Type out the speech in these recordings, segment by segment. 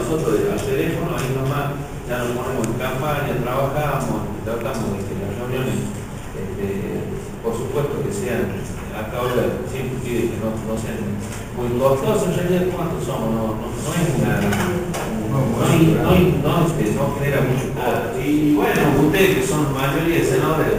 nosotros al teléfono, ahí nomás ya nos ponemos en campaña, trabajamos, tratamos de que las reuniones, por supuesto que sean, hasta ahora siempre pide que no sean muy costosas. En realidad, ¿cuántos somos? No es una, no genera mucho costo. Y bueno, ustedes que son mayoría de senadores,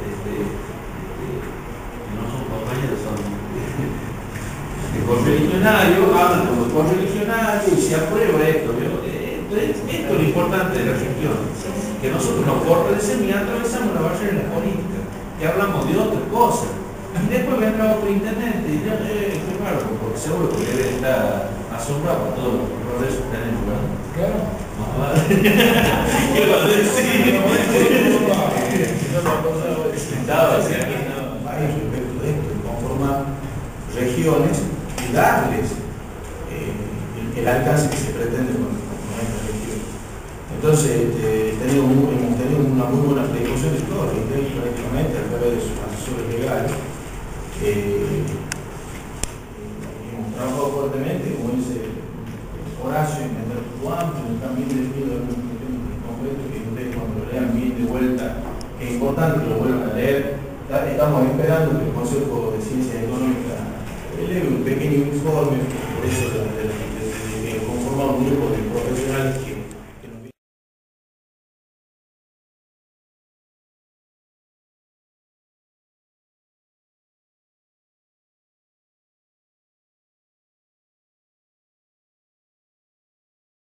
no son compañeros, son correligionarios, hablan con los correligionarios y se aprueba esto. Esto es lo importante de la gestión, que nosotros nos fortalecemos y atravesamos la barrera de la política, que hablamos de otras cosas. Y después vendrá otro intendente y ya, claro, porque seguro que debe estar asombrado por todos los progresos que tenemos, ¿verdad? Claro. ¿Qué va a decir? Varios respecto de esto, conformar regiones y darles el alcance que se pretende con esta región. Entonces, hemos tenido una muy buena predisposición de todos, prácticamente a través de sus asesores legales. Hemos trabajado fuertemente, como dice Horacio, en el amplio, están bien definidos algunos temas concretos que ustedes cuando lo lean bien de vuelta, es importante que lo vuelvan a leer. Estamos esperando que el Consejo de Ciencias Económicas eleve un pequeño informe, por eso de conformar un grupo de